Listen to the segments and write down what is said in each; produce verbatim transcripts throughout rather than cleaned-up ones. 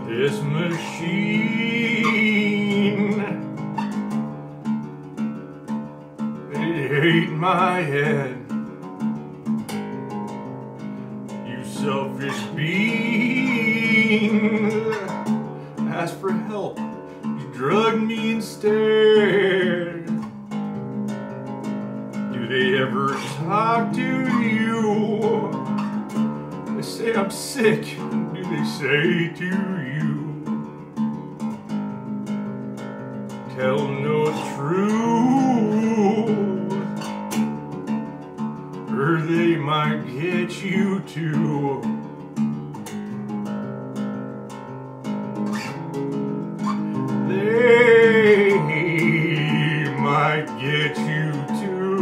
This machine, it ate my head. You selfish being, asked for help, you drugged me instead. Do they ever talk to you? They say I'm sick, do they say to you? Tell no truth, or they might get you too. They might get you too.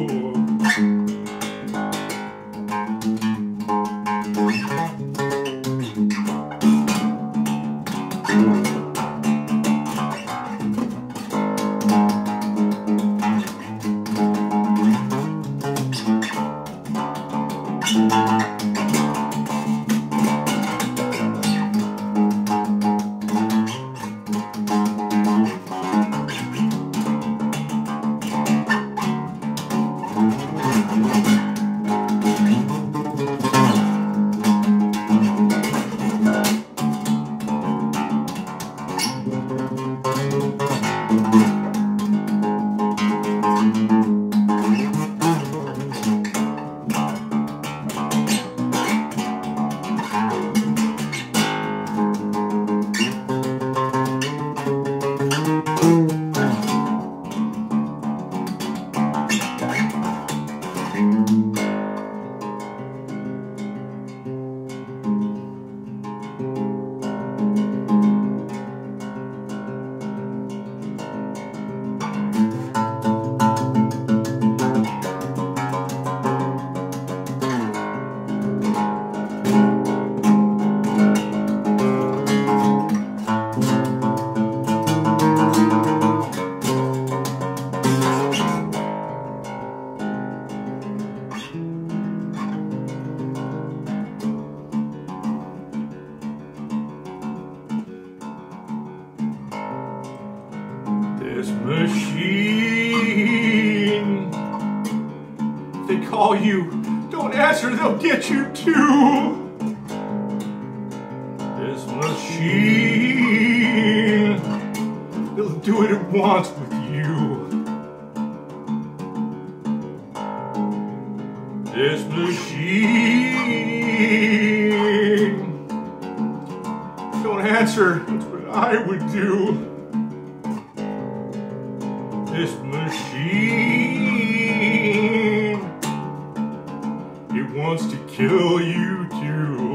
This machine, if they call you, don't answer, they'll get you too. This machine, it'll do what it wants with you. This machine, don't answer, that's what I would do. This machine, it wants to kill you too.